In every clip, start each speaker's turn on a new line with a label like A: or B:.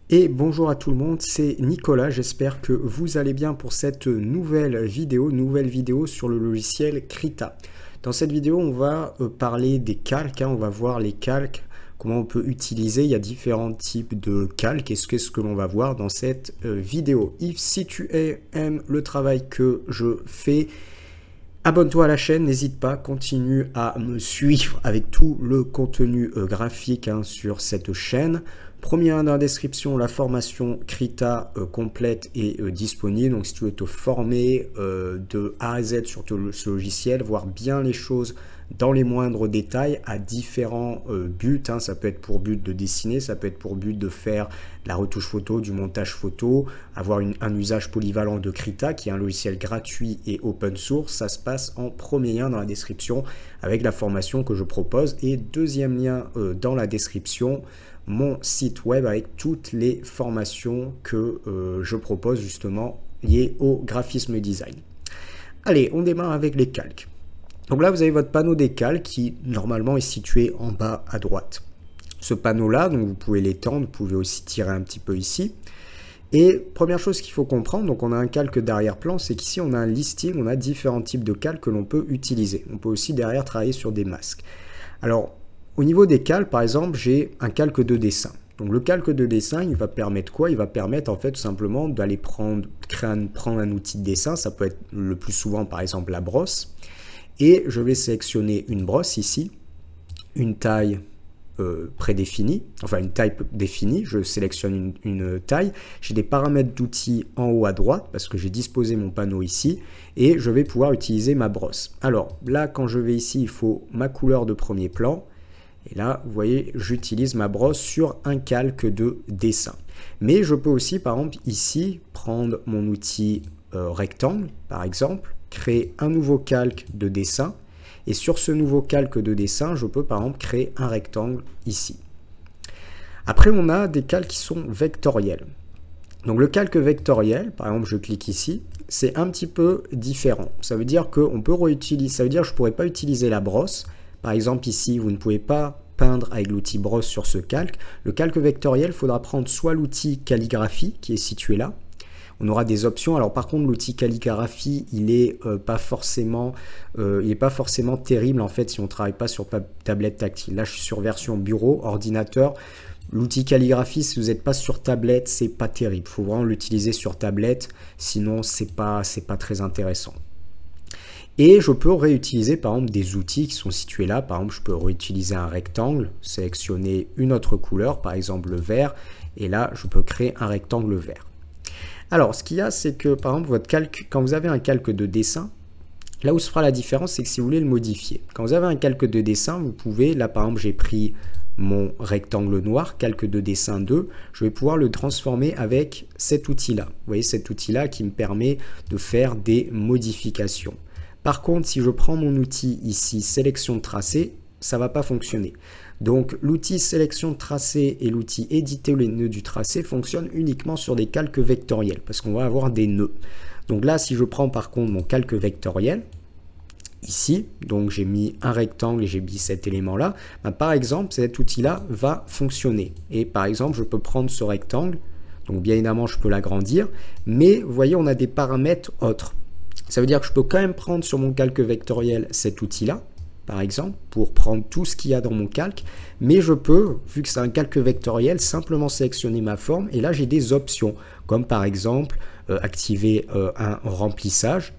A: Et bonjour à tout le monde, c'est Nicolas, j'espère que vous allez bien pour cette nouvelle vidéo sur le logiciel Krita. Dans cette vidéo, on va parler des calques, on va voir les calques, comment on peut utiliser, il y a différents types de calques, et ce que l'on va voir dans cette vidéo. Si tu aimes le travail que je fais, abonne-toi à la chaîne, n'hésite pas, continue à me suivre avec tout le contenu graphique sur cette chaîne. Premier lien dans la description, la formation Krita complète est disponible. Donc si tu veux te former de A à Z sur ce logiciel, voir bien les choses dans les moindres détails à différents buts. Ça peut être pour but de dessiner, ça peut être pour but de faire de la retouche photo, du montage photo, avoir un usage polyvalent de Krita qui est un logiciel gratuit et open source. Ça se passe en premier lien dans la description avec la formation que je propose. Et deuxième lien dans la description, mon site web avec toutes les formations que je propose justement liées au graphisme design. Allez, on démarre avec les calques. Donc là, vous avez votre panneau des calques qui normalement est situé en bas à droite. Ce panneau-là, donc vous pouvez l'étendre, vous pouvez aussi tirer un petit peu ici. Et première chose qu'il faut comprendre, donc on a un calque d'arrière-plan, c'est qu'ici on a un listing, on a différents types de calques que l'on peut utiliser. On peut aussi derrière travailler sur des masques. Alors, au niveau des calques, par exemple, j'ai un calque de dessin. Donc le calque de dessin, il va permettre quoi? Il va permettre en fait tout simplement d'aller prendre un outil de dessin. Ça peut être le plus souvent par exemple la brosse. Et je vais sélectionner une brosse ici, une taille prédéfinie, enfin une taille définie. Je sélectionne une taille. J'ai des paramètres d'outils en haut à droite parce que j'ai disposé mon panneau ici. Et je vais pouvoir utiliser ma brosse. Alors là, quand je vais ici, il faut ma couleur de premier plan. Et là, vous voyez, j'utilise ma brosse sur un calque de dessin. Mais je peux aussi, par exemple, ici, prendre mon outil rectangle, par exemple, créer un nouveau calque de dessin. Et sur ce nouveau calque de dessin, je peux, par exemple, créer un rectangle ici. Après, on a des calques qui sont vectoriels. Donc, le calque vectoriel, par exemple, je clique ici, c'est un petit peu différent. Ça veut dire qu'on peut réutiliser, ça veut dire que je ne pourrais pas utiliser la brosse. Par exemple, ici, vous ne pouvez pas peindre avec l'outil brosse sur ce calque. Le calque vectoriel, il faudra prendre soit l'outil calligraphie qui est situé là. On aura des options. Alors par contre, l'outil calligraphie, il n'est pas forcément terrible en fait si on ne travaille pas sur tablette tactile. Là, je suis sur version bureau, ordinateur. L'outil calligraphie, si vous n'êtes pas sur tablette, c'est pas terrible. Il faut vraiment l'utiliser sur tablette, sinon c'est pas très intéressant. Et je peux réutiliser par exemple des outils qui sont situés là. Par exemple, je peux réutiliser un rectangle, sélectionner une autre couleur, par exemple le vert. Et là, je peux créer un rectangle vert. Alors, ce qu'il y a, c'est que par exemple, votre calque, quand vous avez un calque de dessin, là où se fera la différence, c'est que si vous voulez le modifier. Quand vous avez un calque de dessin, vous pouvez, là par exemple, j'ai pris mon rectangle noir, calque de dessin 2, je vais pouvoir le transformer avec cet outil-là. Vous voyez, cet outil-là qui me permet de faire des modifications. Par contre, si je prends mon outil ici, sélection de tracé, ça ne va pas fonctionner. Donc, l'outil sélection de tracé et l'outil éditer les nœuds du tracé fonctionnent uniquement sur des calques vectoriels parce qu'on va avoir des nœuds. Donc là, si je prends par contre mon calque vectoriel, ici, donc j'ai mis un rectangle et j'ai mis cet élément-là, par exemple, cet outil-là va fonctionner. Et par exemple, je peux prendre ce rectangle, donc bien évidemment, je peux l'agrandir, mais vous voyez, on a des paramètres autres. Ça veut dire que je peux quand même prendre sur mon calque vectoriel cet outil-là, par exemple, pour prendre tout ce qu'il y a dans mon calque, mais je peux, vu que c'est un calque vectoriel, simplement sélectionner ma forme, et là j'ai des options, comme par exemple activer un remplissage,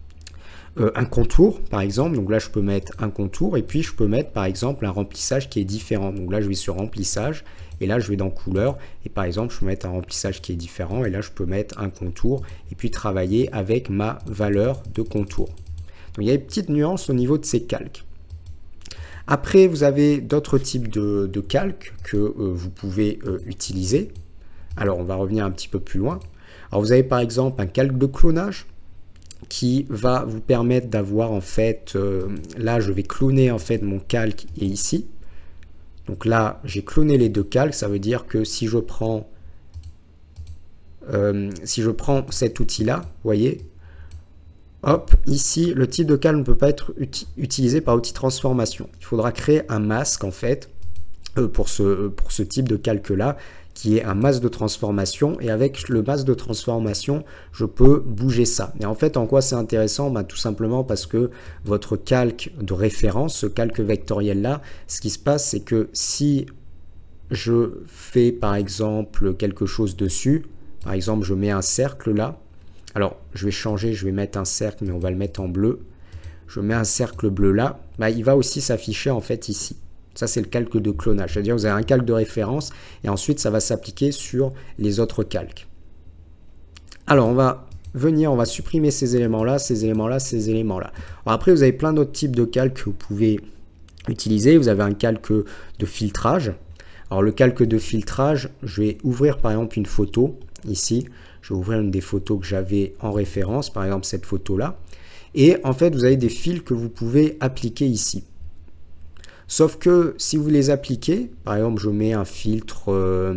A: un contour par exemple, donc là je peux mettre un contour, et puis je peux mettre par exemple un remplissage qui est différent, donc là je vais sur remplissage, et là je vais dans couleur, et par exemple je peux mettre un remplissage qui est différent, et là je peux mettre un contour, et puis travailler avec ma valeur de contour. Donc il y a des petites nuances au niveau de ces calques. Après vous avez d'autres types de calques que vous pouvez utiliser. Alors on va revenir un petit peu plus loin. Alors vous avez par exemple un calque de clonage, qui va vous permettre d'avoir en fait, là je vais cloner en fait mon calque et ici. Donc là j'ai cloné les deux calques, ça veut dire que si je prends cet outil là, vous voyez, hop, ici le type de calque ne peut pas être utilisé par outil transformation. Il faudra créer un masque en fait pour ce type de calque-là, qui est un masque de transformation, et avec le masque de transformation, je peux bouger ça. Et en fait, en quoi c'est intéressant? Tout simplement parce que votre calque de référence, ce calque vectoriel-là, ce qui se passe, c'est que si je fais par exemple quelque chose dessus, par exemple je mets un cercle là, alors je vais changer, je vais mettre un cercle, mais on va le mettre en bleu, je mets un cercle bleu là, il va aussi s'afficher en fait ici. Ça, c'est le calque de clonage. C'est-à-dire vous avez un calque de référence et ensuite, ça va s'appliquer sur les autres calques. Alors, on va venir, on va supprimer ces éléments-là, ces éléments-là, ces éléments-là. Après, vous avez plein d'autres types de calques que vous pouvez utiliser. Vous avez un calque de filtrage. Alors, le calque de filtrage, je vais ouvrir par exemple une photo ici. Je vais ouvrir une des photos que j'avais en référence, par exemple cette photo-là. Et en fait, vous avez des fils que vous pouvez appliquer ici. Sauf que si vous les appliquez, par exemple, je mets un filtre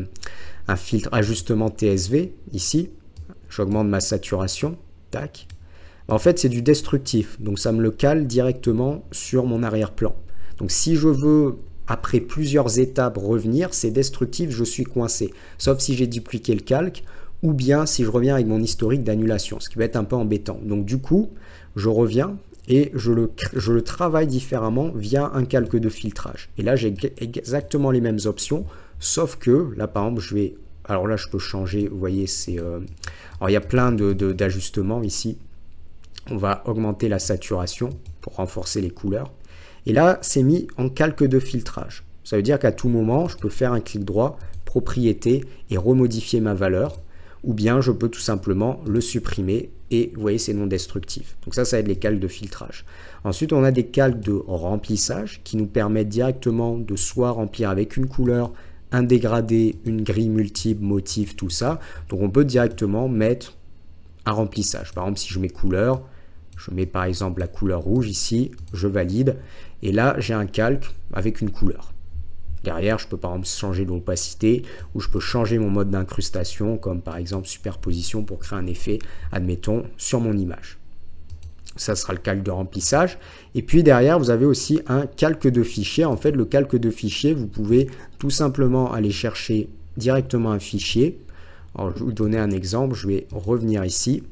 A: ajustement TSV ici, j'augmente ma saturation, tac. En fait, c'est du destructif, donc ça me le cale directement sur mon arrière-plan. Donc si je veux, après plusieurs étapes, revenir, c'est destructif, je suis coincé. Sauf si j'ai dupliqué le calque, ou bien si je reviens avec mon historique d'annulation, ce qui va être un peu embêtant. Donc du coup, je reviens, et je le travaille différemment via un calque de filtrage. Et là, j'ai exactement les mêmes options, sauf que là, par exemple, alors là, je peux changer, vous voyez, alors il y a plein d'ajustements ici. On va augmenter la saturation pour renforcer les couleurs. Et là, c'est mis en calque de filtrage. Ça veut dire qu'à tout moment, je peux faire un clic droit, propriété, et remodifier ma valeur. Ou bien je peux tout simplement le supprimer et vous voyez c'est non destructif. Donc ça va être les calques de filtrage. Ensuite on a des calques de remplissage qui nous permettent directement de soit remplir avec une couleur, un dégradé, une grille multiple, motif, tout ça. Donc on peut directement mettre un remplissage. Par exemple si je mets couleur, je mets par exemple la couleur rouge ici, je valide et là j'ai un calque avec une couleur. Derrière, je peux par exemple changer l'opacité ou je peux changer mon mode d'incrustation comme par exemple superposition pour créer un effet, admettons, sur mon image. Ça sera le calque de remplissage. Et puis derrière, vous avez aussi un calque de fichier. En fait, le calque de fichier, vous pouvez tout simplement aller chercher directement un fichier. Alors, je vais vous donner un exemple. Je vais revenir ici,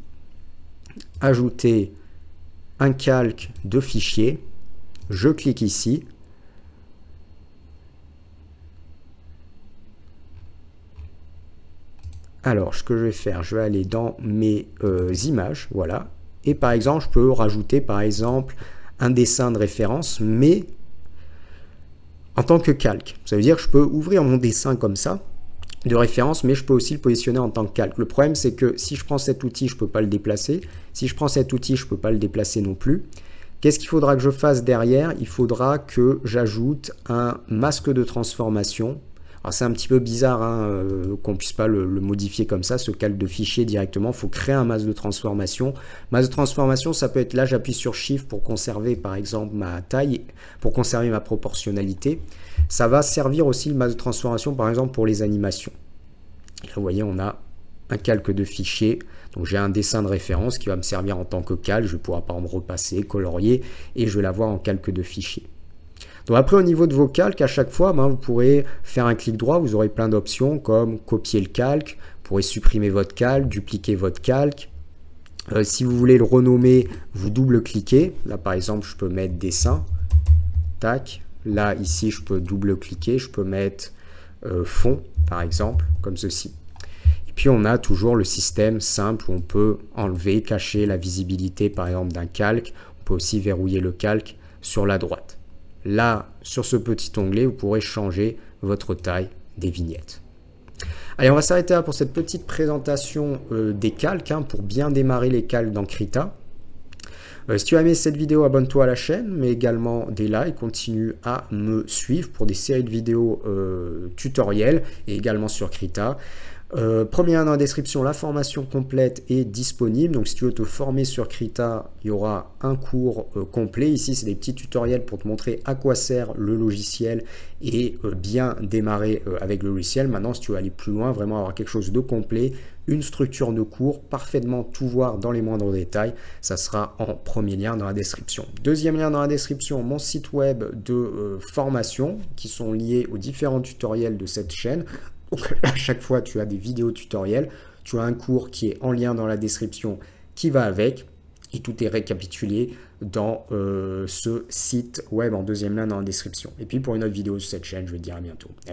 A: ajouter un calque de fichier. Je clique ici. Alors, ce que je vais faire, je vais aller dans mes images, voilà. Et par exemple, je peux rajouter, par exemple, un dessin de référence, mais en tant que calque. Ça veut dire que je peux ouvrir mon dessin comme ça, de référence, mais je peux aussi le positionner en tant que calque. Le problème, c'est que si je prends cet outil, je ne peux pas le déplacer. Si je prends cet outil, je ne peux pas le déplacer non plus. Qu'est-ce qu'il faudra que je fasse derrière? Il faudra que j'ajoute un masque de transformation. Alors c'est un petit peu bizarre hein, qu'on ne puisse pas le modifier comme ça, ce calque de fichier directement. Il faut créer un masque de transformation. Masque de transformation, ça peut être là, j'appuie sur Shift pour conserver par exemple ma taille, pour conserver ma proportionnalité. Ça va servir aussi le masque de transformation par exemple pour les animations. Et là vous voyez, on a un calque de fichier. Donc j'ai un dessin de référence qui va me servir en tant que calque. Je vais pouvoir par exemple repasser, colorier et je vais l'avoir en calque de fichier. Donc après au niveau de vos calques, à chaque fois, vous pourrez faire un clic droit, vous aurez plein d'options comme copier le calque, vous pourrez supprimer votre calque, dupliquer votre calque. Si vous voulez le renommer, vous double-cliquez. Là par exemple, je peux mettre dessin, tac. Là ici, je peux double-cliquer, je peux mettre fond par exemple, comme ceci. Et puis on a toujours le système simple où on peut enlever, cacher la visibilité par exemple d'un calque. On peut aussi verrouiller le calque sur la droite. Là, sur ce petit onglet, vous pourrez changer votre taille des vignettes. Allez, on va s'arrêter là pour cette petite présentation des calques, pour bien démarrer les calques dans Krita. Si tu as aimé cette vidéo, abonne-toi à la chaîne, mais également des likes, continue à me suivre pour des séries de vidéos tutoriels et également sur Krita. Premier lien dans la description, la formation complète est disponible. Donc si tu veux te former sur Krita, il y aura un cours complet. Ici, c'est des petits tutoriels pour te montrer à quoi sert le logiciel et bien démarrer avec le logiciel. Maintenant, si tu veux aller plus loin, vraiment avoir quelque chose de complet, une structure de cours, parfaitement tout voir dans les moindres détails, ça sera en premier lien dans la description. Deuxième lien dans la description, mon site web de formation qui sont liés aux différents tutoriels de cette chaîne. Donc, à chaque fois, tu as des vidéos tutoriels, tu as un cours qui est en lien dans la description qui va avec, et tout est récapitulé dans ce site web en deuxième lien dans la description. Et puis pour une autre vidéo sur cette chaîne, je vais te dire à bientôt.